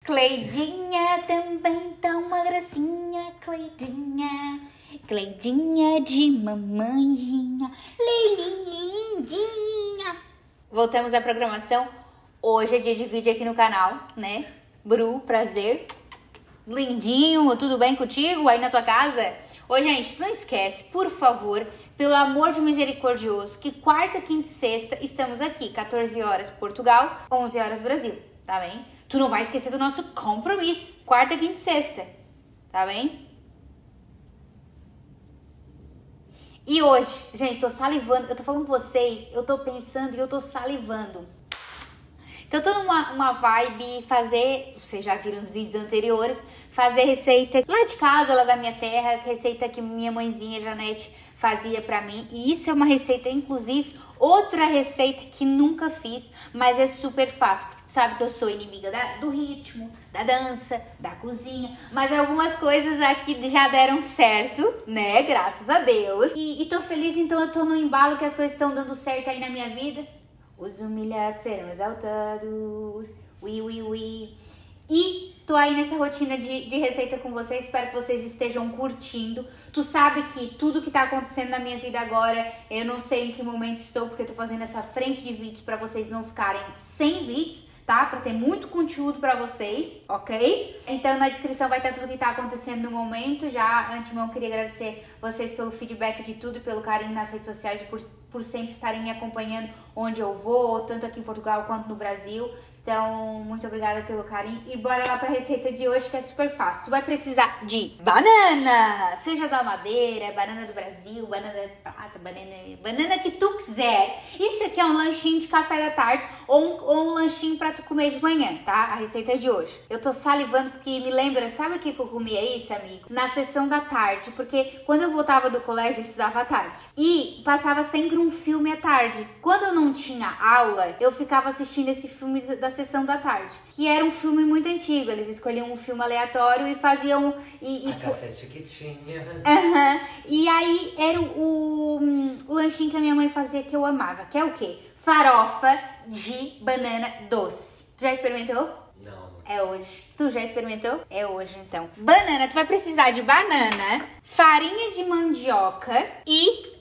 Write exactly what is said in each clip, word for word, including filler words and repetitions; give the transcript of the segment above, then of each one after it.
Cleidinha também tá uma gracinha, Cleidinha. Cleidinha de mamãezinha, lindinha. Voltamos à programação. Hoje é dia de vídeo aqui no canal, né? Bru, prazer. Lindinho, tudo bem contigo aí na tua casa? Ô, gente, não esquece, por favor, pelo amor de misericordioso, que quarta, quinta e sexta estamos aqui, quatorze horas Portugal, onze horas Brasil, tá bem? Tu não vai esquecer do nosso compromisso, quarta, quinta e sexta, tá bem? E hoje, gente, tô salivando, eu tô falando com vocês, eu tô pensando e eu tô salivando. Então, eu tô numa uma vibe fazer, vocês já viram os vídeos anteriores, fazer receita lá de casa, lá da minha terra, receita que minha mãezinha Janete fazia pra mim. E isso é uma receita, inclusive, outra receita que nunca fiz, mas é super fácil. Porque tu sabe que eu sou inimiga da, do ritmo, da dança, da cozinha, mas algumas coisas aqui já deram certo, né? Graças a Deus. E, e tô feliz, então eu tô no embalo que as coisas estão dando certo aí na minha vida. Os humilhados serão exaltados, ui, ui, ui. E tô aí nessa rotina de, de receita com vocês, espero que vocês estejam curtindo. Tu sabe que tudo que tá acontecendo na minha vida agora, eu não sei em que momento estou, porque eu tô fazendo essa frente de vídeos pra vocês não ficarem sem vídeos, tá? Pra ter muito conteúdo pra vocês, ok? Então na descrição vai estar tudo que tá acontecendo no momento. Já, antemão, queria agradecer vocês pelo feedback de tudo, pelo carinho nas redes sociais, por, por sempre estarem me acompanhando onde eu vou, tanto aqui em Portugal quanto no Brasil. Então, muito obrigada pelo carinho. E bora lá pra receita de hoje, que é super fácil. Tu vai precisar de banana, seja da Madeira, banana do Brasil, banana de prata, banana, banana que tu quiser. Isso aqui é um lanchinho de café da tarde ou um, ou um lanchinho pra tu comer de manhã, tá? A receita de hoje. Eu tô salivando porque me lembra, sabe o que que eu comia isso, amigo? Na sessão da tarde, porque quando eu voltava do colégio, eu estudava à tarde. E passava sempre um filme à tarde. Quando eu não tinha aula, eu ficava assistindo esse filme da sessão da tarde, que era um filme muito antigo. Eles escolhiam um filme aleatório e faziam e, e... A cassete que tinha. Uhum. E aí era o, o, o lanchinho que a minha mãe fazia, que eu amava, que é o quê? Farofa de banana doce. Tu já experimentou? Não. É hoje. Tu já experimentou? É hoje, então. Banana, tu vai precisar de banana, farinha de mandioca e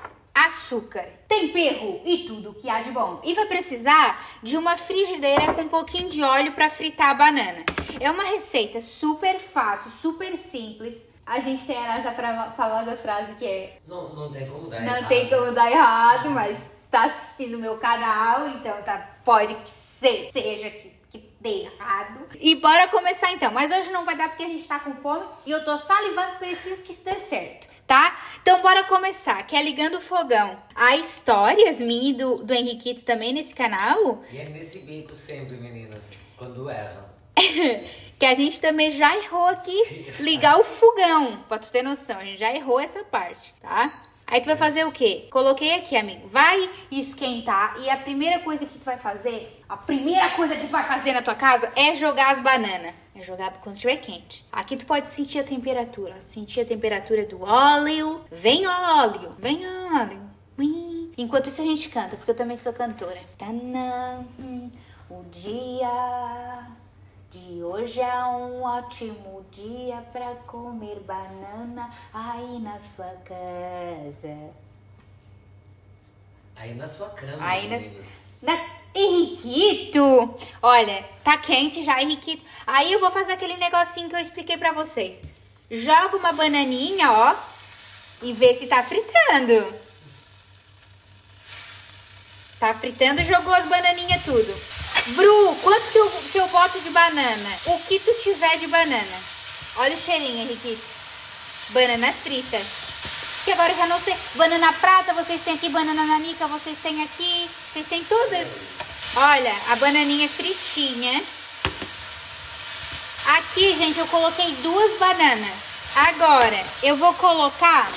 açúcar, tempero e tudo que há de bom. E vai precisar de uma frigideira com um pouquinho de óleo para fritar a banana. É uma receita super fácil, super simples. A gente tem a nossa famosa frase que é... Não, não tem como dar não errado. Não tem como dar errado, mas está assistindo o meu canal, então tá, pode que ser, seja que, que dê errado. E bora começar então. Mas hoje não vai dar porque a gente tá com fome e eu tô salivando, preciso que isso dê certo, tá? Então bora começar, que é ligando o fogão. Há histórias minhas e do, do Henriquito também nesse canal. E é nesse bico sempre, meninas, quando erram. Que a gente também já errou aqui, ligar o fogão, pra tu ter noção, a gente já errou essa parte, tá? Aí tu vai fazer o quê? Coloquei aqui, amigo, vai esquentar e a primeira coisa que tu vai fazer, a primeira coisa que tu vai fazer na tua casa é jogar as bananas. É jogar quando estiver quente. Aqui tu pode sentir a temperatura, sentir a temperatura do óleo. Vem óleo, vem óleo. Ui. Enquanto isso a gente canta, porque eu também sou cantora. Tanã, o dia de hoje é um ótimo dia pra comer banana aí na sua casa. Aí na sua cama, aí meninas. Na... na... Henriquito, olha, tá quente já, Henriquito. Aí eu vou fazer aquele negocinho que eu expliquei pra vocês. Joga uma bananinha, ó, e vê se tá fritando. Tá fritando, jogou as bananinhas tudo. Bru, quanto que eu, que eu boto de banana? O que tu tiver de banana. Olha o cheirinho, Henriquito. Banana frita. Que agora eu já não sei. Banana prata, vocês têm aqui. Banana nanica, vocês têm aqui. Vocês têm todas. Olha, a bananinha fritinha. Aqui, gente, eu coloquei duas bananas. Agora, eu vou colocar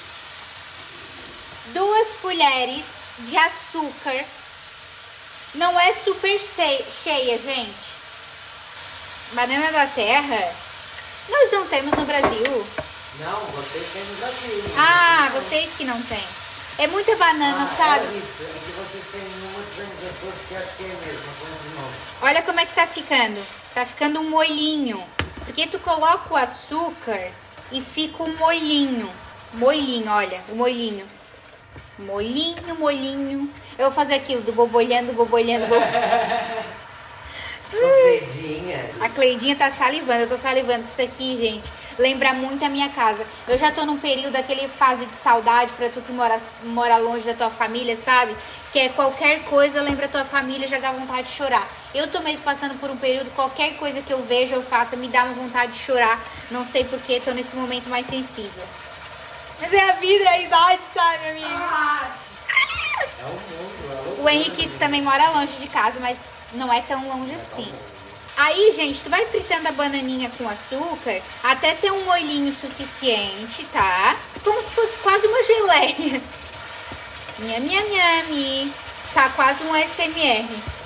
duas colheres de açúcar. Não é super cheia, gente. Banana da terra, nós não temos no Brasil. Não, vocês têm no Brasil. Ah, vocês que não têm. É muita banana, Ah, sabe? é isso. É que vocês têm uma de Açores que acho que é a mesma, com outro nome. Olha como é que tá ficando. Tá ficando um molhinho. Porque tu coloca o açúcar e fica um molhinho. Molhinho, olha, o molhinho. Molhinho, molhinho. Eu vou fazer aquilo do bobolhando, bobolhando, bobolhando. Cleidinha. A Cleidinha tá salivando, eu tô salivando. Isso aqui, gente, lembra muito a minha casa. Eu já tô num período, aquele fase de saudade pra tu que mora, mora longe da tua família, sabe? Que é qualquer coisa lembra a tua família, já dá vontade de chorar. Eu tô mesmo passando por um período, qualquer coisa que eu vejo, eu faço, me dá uma vontade de chorar. Não sei porquê, tô nesse momento mais sensível. Mas é a vida, é a idade, sabe, amiga? É o mundo, é O Henriquito também mora longe de casa, mas não é tão longe assim. Aí, gente, tu vai fritando a bananinha com açúcar até ter um molhinho suficiente, tá? Como se fosse quase uma geleia. Nham, nham, nham. Tá quase um S M R.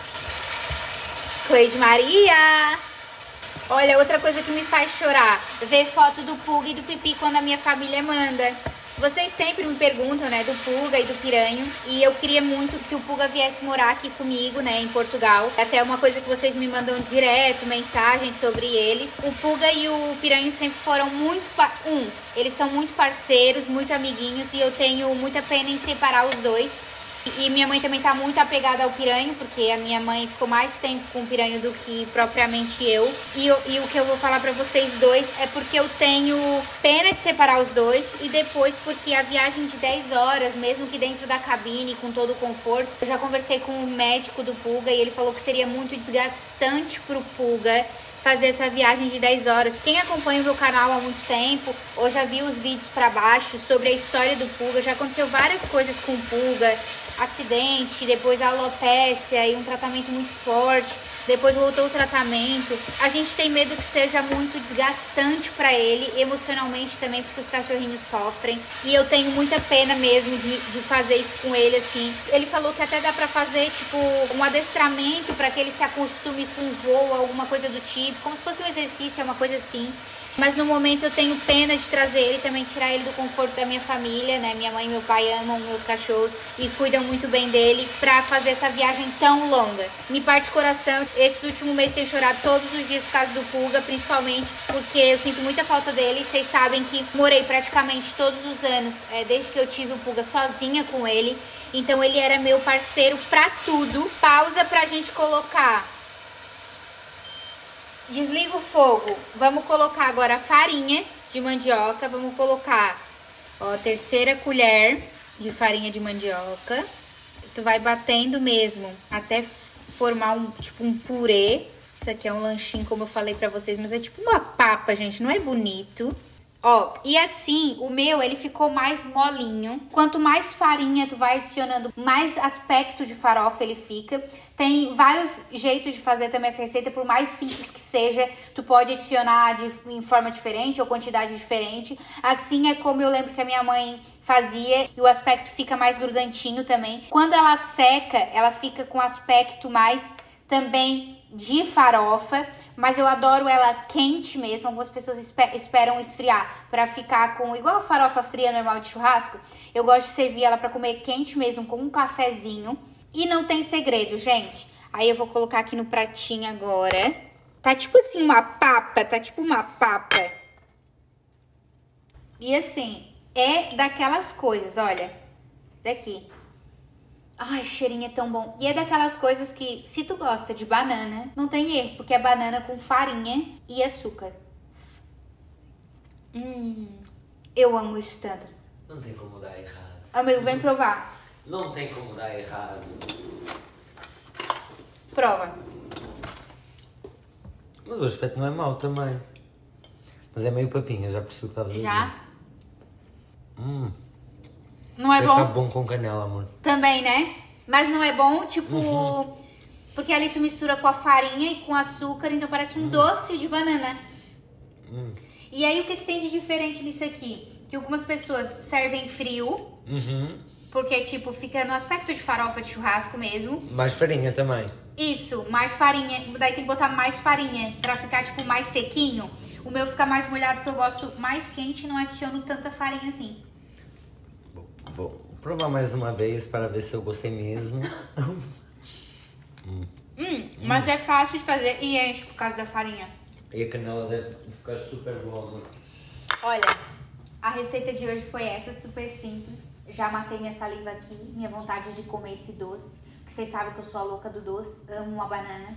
Cleide Maria. Olha, outra coisa que me faz chorar. Ver foto do Puga e do Pipi quando a minha família manda. Vocês sempre me perguntam, né, do Puga e do Piranho. E eu queria muito que o Puga viesse morar aqui comigo, né, em Portugal. Até uma coisa que vocês me mandam direto, mensagens sobre eles. O Puga e o Piranho sempre foram muito... Um, eles são muito parceiros, muito amiguinhos. E eu tenho muita pena em separar os dois. E minha mãe também tá muito apegada ao Piranho, porque a minha mãe ficou mais tempo com o Piranho do que propriamente eu. E, eu, e o que eu vou falar pra vocês dois é porque eu tenho pena de separar os dois. E depois porque a viagem de dez horas, mesmo que dentro da cabine, com todo o conforto, eu já conversei com o médico do Puga e ele falou que seria muito desgastante pro Puga fazer essa viagem de dez horas. Quem acompanha o meu canal há muito tempo, ou já viu os vídeos pra baixo sobre a história do Puga, já aconteceu várias coisas com o Puga, acidente, depois a alopécia e um tratamento muito forte, depois voltou o tratamento. A gente tem medo que seja muito desgastante pra ele, emocionalmente também, porque os cachorrinhos sofrem. E eu tenho muita pena mesmo de, de fazer isso com ele, assim. Ele falou que até dá pra fazer, tipo, um adestramento pra que ele se acostume com o voo, alguma coisa do tipo, como se fosse um exercício, uma coisa assim. Mas no momento eu tenho pena de trazer ele também, tirar ele do conforto da minha família, né? Minha mãe e meu pai amam meus cachorros e cuidam muito bem dele pra fazer essa viagem tão longa. Me parte o coração. Esse último mês tenho chorado todos os dias por causa do Puga, principalmente porque eu sinto muita falta dele. Vocês sabem que morei praticamente todos os anos, é, desde que eu tive o Puga, sozinha com ele. Então ele era meu parceiro pra tudo. Pausa pra gente colocar... Desliga o fogo. Vamos colocar agora a farinha de mandioca. Vamos colocar, ó, a terceira colher de farinha de mandioca. Tu vai batendo mesmo até formar um, tipo, um purê. Isso aqui é um lanchinho, como eu falei pra vocês, mas é tipo uma papa, gente. Não é bonito. Ó, e assim, o meu, ele ficou mais molinho. Quanto mais farinha tu vai adicionando, mais aspecto de farofa ele fica. Tem vários jeitos de fazer também essa receita, por mais simples que seja, tu pode adicionar de, em forma diferente ou quantidade diferente. Assim é como eu lembro que a minha mãe fazia e o aspecto fica mais grudantinho também. Quando ela seca, ela fica com aspecto mais também de farofa, mas eu adoro ela quente mesmo. Algumas pessoas esper esperam esfriar pra ficar com igual a farofa fria normal de churrasco. Eu gosto de servir ela pra comer quente mesmo, com um cafezinho. E não tem segredo, gente. Aí eu vou colocar aqui no pratinho agora. Tá tipo assim uma papa, tá tipo uma papa. E assim, é daquelas coisas, olha. Daqui. Ai, cheirinho é tão bom. E é daquelas coisas que, se tu gosta de banana, não tem erro, porque é banana com farinha e açúcar. Hum, eu amo isso tanto. Não tem como dar errado. Amigo, vem provar. Não tem como dar errado. Prova. Mas o aspecto não é mau também. Mas é meio papinha, já percebi o que estava a dizer. Já? Hum. Não é Vai bom? ficar bom com canela, amor. Também, né? Mas não é bom, tipo... Uhum. Porque ali tu mistura com a farinha e com açúcar, então parece um Hum. doce de banana. Hum. E aí, o que, que tem de diferente nisso aqui? Que algumas pessoas servem frio, Uhum. porque, tipo, fica no aspecto de farofa de churrasco mesmo. Mais farinha também. Isso, mais farinha. Daí tem que botar mais farinha pra ficar, tipo, mais sequinho. O meu fica mais molhado, porque eu gosto mais quente e não adiciono tanta farinha assim. Vou, vou provar mais uma vez para ver se eu gostei mesmo. hum, hum. Mas é fácil de fazer e enche por causa da farinha. E a canela deve ficar super boa, amor. Olha, a receita de hoje foi essa, super simples. Já matei minha saliva aqui, minha vontade de comer esse doce. Porque vocês sabem que eu sou a louca do doce, amo uma banana.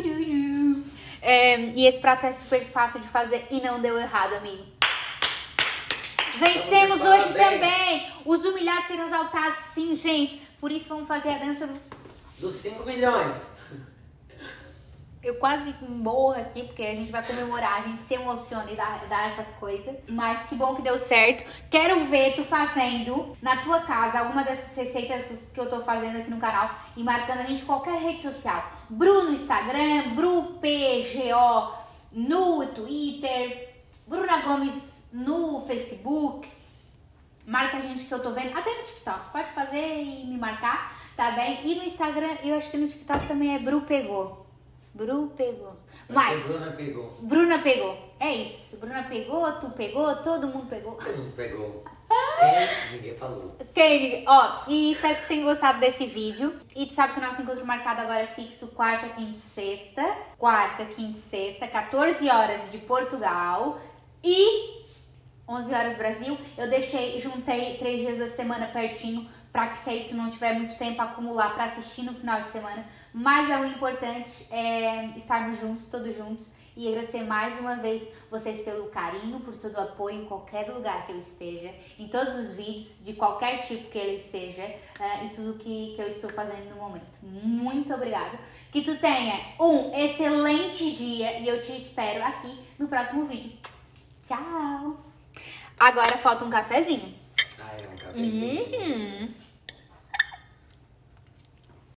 É, e esse prato é super fácil de fazer e não deu errado, amigo. Vencemos hoje também. Os humilhados serão exaltados, sim, gente. Por isso vamos fazer a dança do... dos cinco milhões. Eu quase morro aqui, porque a gente vai comemorar, a gente se emociona e dá, dá essas coisas. Mas que bom que deu certo. Quero ver tu fazendo na tua casa alguma dessas receitas que eu tô fazendo aqui no canal e marcando a gente em qualquer rede social. Bru no Instagram, Bru P G O no Twitter, Bruna Gomes no Facebook. Marca a gente que eu tô vendo, até no TikTok. Pode fazer e me marcar, tá bem? E no Instagram, eu acho que no TikTok também é Bru Pegou. Bru pegou. Mas Bruna pegou. Bruna pegou. É isso. Bruna pegou, tu pegou, todo mundo pegou. Todo mundo pegou. Quem? Ninguém falou. Quem? Ó, e espero que você tenha gostado desse vídeo. E tu sabe que o nosso encontro marcado agora é fixo quarta, quinta e sexta. Quarta, quinta e sexta, quatorze horas de Portugal. E onze horas Brasil. Eu deixei, juntei três dias da semana pertinho, pra que se aí tu não tiver muito tempo a acumular pra assistir no final de semana. Mas é o importante é estarmos juntos, todos juntos. E agradecer mais uma vez vocês pelo carinho, por todo o apoio em qualquer lugar que eu esteja. Em todos os vídeos, de qualquer tipo que ele seja. Uh, e tudo que, que eu estou fazendo no momento. Muito obrigada. Que tu tenha um excelente dia. E eu te espero aqui no próximo vídeo. Tchau! Agora falta um cafezinho. Ah, é um cafezinho. Uhum.